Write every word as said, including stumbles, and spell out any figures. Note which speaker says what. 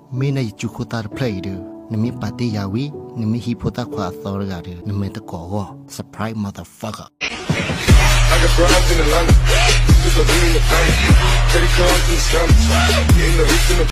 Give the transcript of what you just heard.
Speaker 1: Mina Jukuta play do. Nimi Pati Yawi, Nimi Hipota Quathorga, Nimeta Kogo, surprise motherfucker.
Speaker 2: I got broads in Atlanta, just a lean in the family. Credit cards and scams, getting the rich in the